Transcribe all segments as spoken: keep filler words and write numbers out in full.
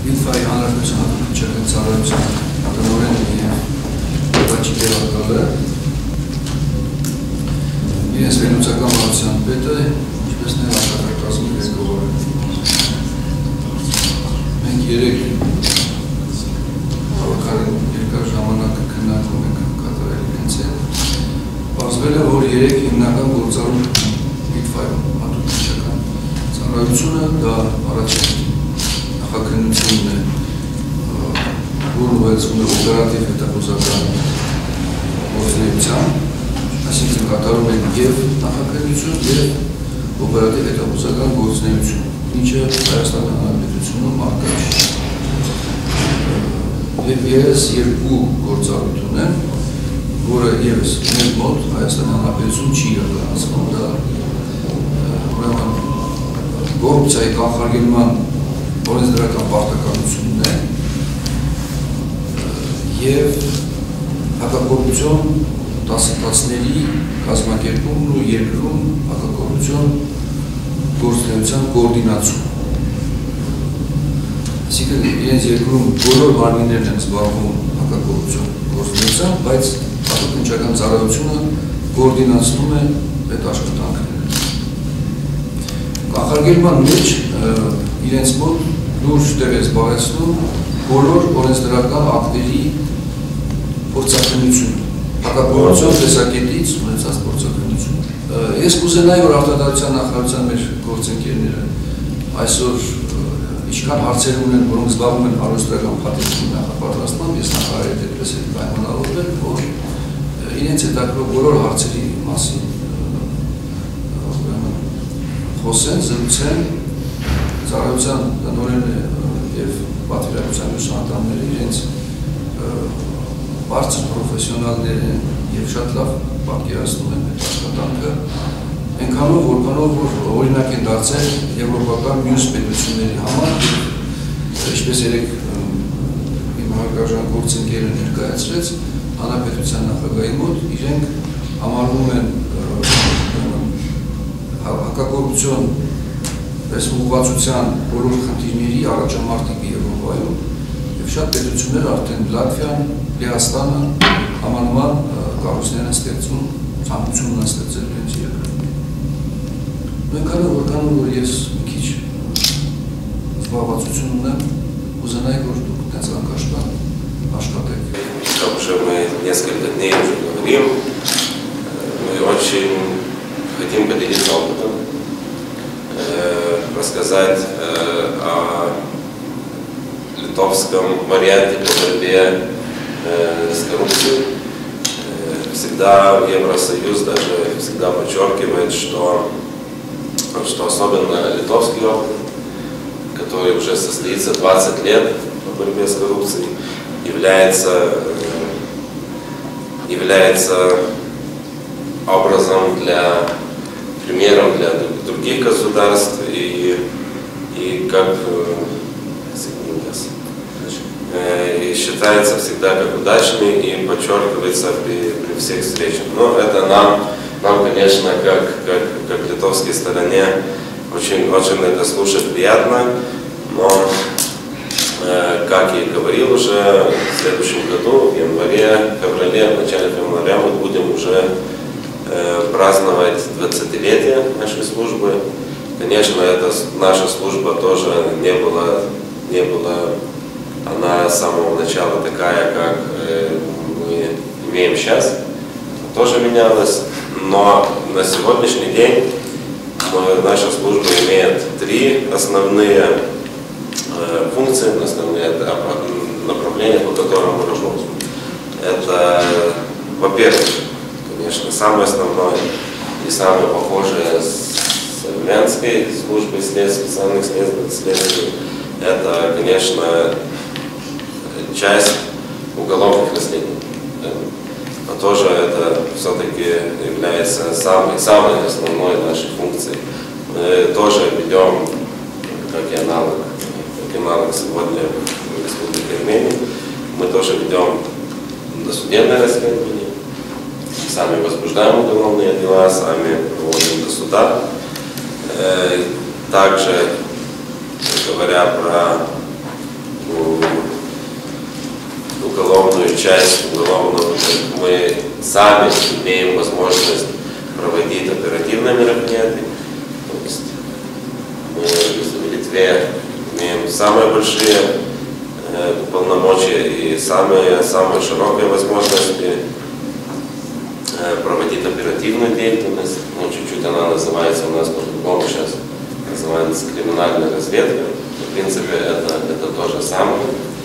Լիտվայի Հանրապետության հատուկ ծառայության տնօրենն և Բաչի գերակալը, իրենց վերլուծական մարության պետը, ինչպես նաև աշխատակազմի ղեկավարը։ Մենք երեք բավականին երկար ժամանակ քննարկում ենք կատարել իրենց հետ։ Պարզվել է, որ երեք հիմնական գործառույթ Լիտվայում հատուկ քննչական ծառայությունը դա առաջին նախաքննությունն է, որն ուղեկցվում է օպերատիվ հետախուզական գործունեության, այսինքն կատարում են և նախաքննություն, և օպերատիվ հետախուզական գործունեություն, ինչը Հայաստանի Հանրապետությունում առկա չի։ Եվ ևս երկու գործառույթ ունեն, որը ևս մեր մոտ Հայաստանի Հանրապետություն չի իրականացվում, դա ուրեմն կոռուպցիայի կանխարգելման օրենսդրական պարտականությունն է և հակակոռուպցիոն դասընթացների կազմակերպումն ու երկրում հակակոռուպցիոն գործունեության կոորդինացում։ Այսինքն իրենց երկրում բոլոր մարմիններն են զբաղվում հակակոռուպցիոն գործունեությամբ, բայց հատուկ քննչական ծառայությունը կոորդինացնում է այդ աշխատանքները։ Կանխարգելման մեջ իրենց մոտ լուրջ տեղ է զբաղեցնում բոլոր օրենսդրական ակտերի փորձաքննությունը, հակակոռուպցիոն տեսակետից ունեցած փորձաքննությունը։ Ես կուզենայի, որ արտադրության նախարարության մեր գործընկերները այսօր ինչքան հարցեր ունեն, որոնք զբաղվում են արհեստական փաթեթի նախապատրաստմամբ, ես նախարարի հետ այդպես էլ պայմանավորվել, որ իրենց հետաքրքրող բոլոր հարցերի մասին խոսեն, զրուցեն, ծառայության տնօրենը և պատվիրակության մյուս անդամները իրենց բարձր պրոֆեսիոնալներ են և շատ լավ պատկերացնում են այդ աշխատանքը, այնքանով, որքանով որ օրինակ են դարձել եվրոպական մյուս պետությունների համար, ինչպես երեք իմ հարգարժան գործընկերը ներկայացրեց, հանրապետության նախագահի մոտ իրենք համարվում են հակակոռուպցիոն ուղղվածության բոլոր խնդիրների առաջամարտիկը Եվրոպայում և շատ պետություններ արդեն Լատվիան, Լեհաստանը համանման կառույցներ են ստեղծում, ցանկություն են ստեղծել իրենց երկրում։ Այնքանով որքանով որ ես մի քիչ զբաղվածություն ունեմ, ուզենայի, որ դուք այդպես անկաշտան աշխատեք։ Как уже мы несколько дней уже говорим, мы очень хотим поделиться опытом, рассказать о литовском варианте по борьбе с коррупцией. Всегда Евросоюз даже всегда подчеркивает, что, что особенно литовский опыт, который уже состоится двадцать лет по борьбе с коррупцией, является, является образом для примером для других государств и, и как и считается всегда как удачный и подчеркивается при, при всех встречах. Но это нам, нам конечно, как, как, как литовской стороне, очень, очень это слушать приятно, но, э, как я и говорил уже, в следующем году, в январе, феврале, в начале февраля мы будем уже э, праздновать двадцатилетие нашей службы. Конечно, это, наша служба тоже не была, не была она с самого начала такая, как э, мы имеем сейчас, тоже менялась, но на сегодняшний день мы, наша служба имеет три основные э, функции, основные направления, по которым мы работаем. Это, во-первых, конечно, самое основное и самое похожее с армянской службой следствия, специальных следствий, это, конечно, часть уголовных расследований. Но тоже это все-таки является самой, самой основной нашей функцией. Мы тоже ведем, как и аналог, как и аналог сегодня в Республике Армения, мы тоже ведем досудебное расследование, сами возбуждаем уголовные дела, сами проводим до суда. Также, говоря про часть уголовного, мы сами имеем возможность проводить оперативные мероприятия. То есть мы в Литве имеем самые большие э, полномочия и самые, самые широкие возможности э, проводить оперативную деятельность. Ну, чуть-чуть она называется у нас по-другому сейчас, называется криминальная разведка. В принципе, это, это то же самое.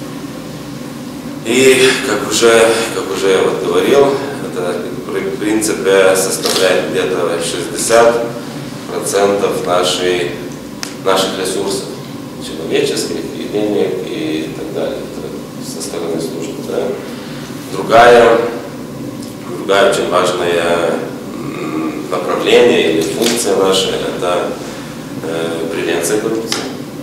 И, как уже, как уже я вот говорил, это в принципе составляет где-то шестьдесят процентов нашей, наших ресурсов, человеческих, и денег, и так далее, это со стороны службы. Да. Другая, другая очень важное направление или функция наша – это э, превенция коррупции.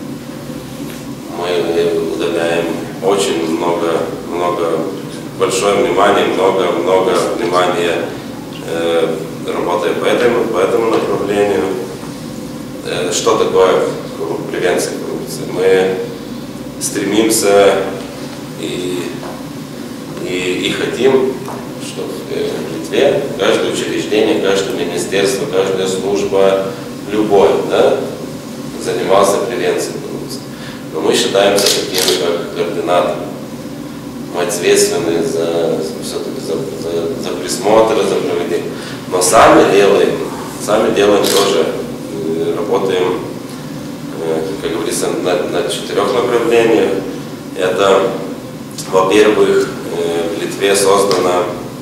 Мы уделяем очень много, много, большое внимание, много, много внимания э, работая по этому, по этому направлению. Э, что такое превенция коррупции? Мы стремимся и, и, и хотим, чтобы в Литве каждое учреждение, каждое министерство, каждая служба, любой, да, занимался превенцией коррупции. Но мы считаемся такими, как координаторы. Мы ответственны за, все-таки за, за, за присмотр, за проведение. Но сами делаем, сами делаем тоже, работаем, как говорится, на, на четырех направлениях. Это, во-первых, в Литве создана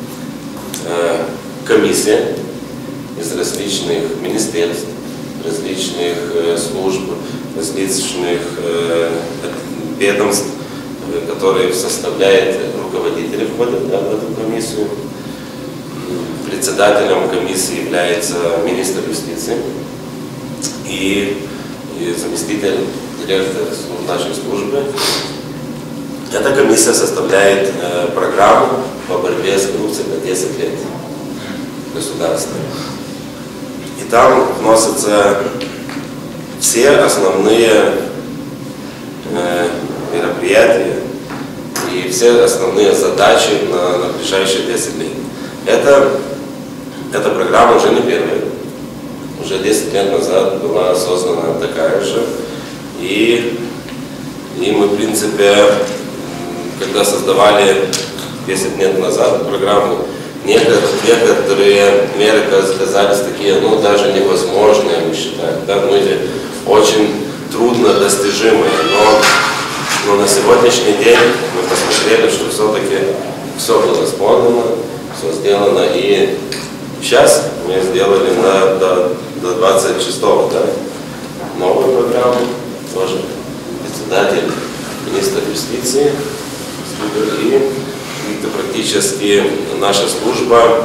комиссия из различных министерств, различных служб, различных ведомств, которые составляют руководители, входят, да, в эту комиссию. Председателем комиссии является министр юстиции и, и заместитель директора нашей службы. Эта комиссия составляет э, программу по борьбе с коррупцией на десять лет государства. И там вносятся все основные э, мероприятия и все основные задачи на, на ближайшие десять лет. Это, эта программа уже не первая. Уже десять лет назад была создана такая же. И, и мы, в принципе, когда создавали десять лет назад программу, некоторые, некоторые меры казались такие, ну, даже невозможные, мы считаем, да, ну, или очень трудно достижимые. Но, но на сегодняшний день мы посмотрели, что все-таки все было исполнено, все сделано. И сейчас мы сделали на, до, до двадцать шестого, да, новую программу, тоже председатель, министр юстиции. И это практически наша служба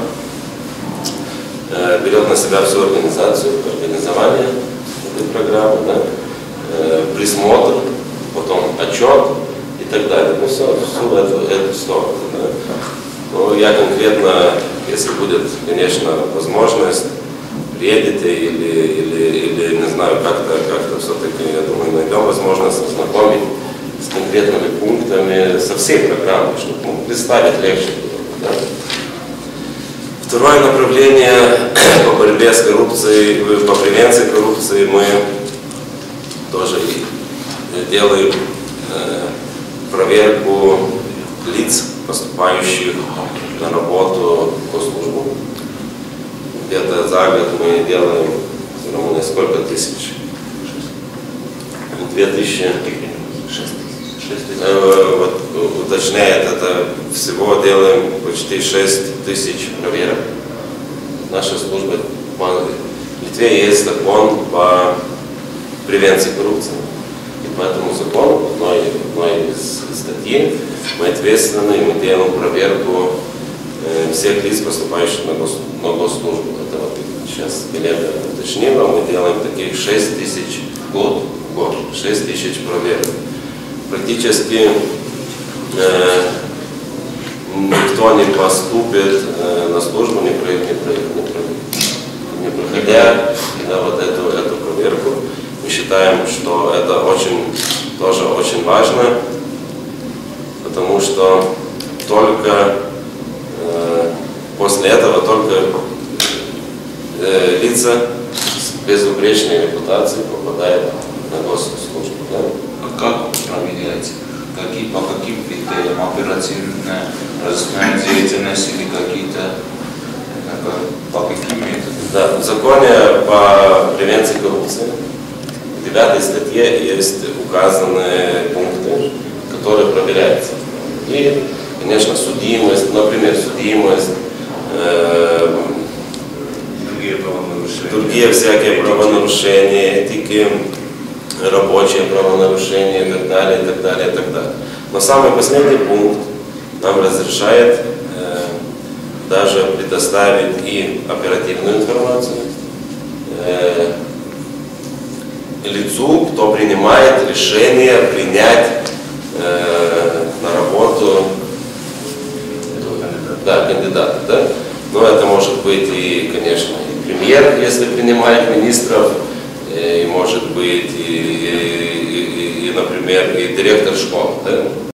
э, берет на себя всю организацию, организование этой программы, да, э, присмотр, потом отчет и так далее. Ну все, всю эту, эту сторону. Да. Ну, я конкретно, если будет, конечно, возможность, приедете или, или, или не знаю, как-то как-то все-таки, я думаю, найдем возможность ознакомить с конкретными пунктами со всей программы, чтобы, ну, представить легче было. Да? Второе направление по борьбе с коррупцией, по превенции коррупции мы тоже делаем э, проверку лиц, поступающих на работу в госслужбу. Где-то за год мы делаем, ну, сколько тысяч? Две тысячи. Вот, уточняет, это всего делаем почти шесть тысяч проверок. Наша служба, в Литве есть закон по превенции коррупции. И по этому закону, одной, одной из статей, мы ответственны, и мы делаем проверку э, всех лиц, поступающих на, гос, на госслужбу. Это вот сейчас Елена уточнила, мы делаем таких шесть тысяч в год, в год, шесть тысяч проверок. Практически э, никто не поступит э, на службу, не, про, не, про, не, про, не проходя да, вот эту, эту проверку. Мы считаем, что это очень, тоже очень важно, потому что только э, после этого только э, лица с безупречной репутацией попадают на госслужбу. Да? А как проверяете? Какие, по каким критериям? Оперативная, разыскная деятельность или какие-то, по каким методам? Да, в законе по превенции коррупции в девятой статье есть указаны пункты, которые проверяются. И, конечно, судимость, например, судимость, э, Другие правонарушения. другие всякие правонарушения, этики, рабочие правонарушения и так далее, и так далее, и так далее. Но самый последний пункт нам разрешает э, даже предоставить и оперативную информацию э, лицу, кто принимает решение принять э, на работу да, кандидата. Да? Но это может быть и, конечно, и премьер, если принимает министров, и может быть и, и, и, и например, и директор школы. Да?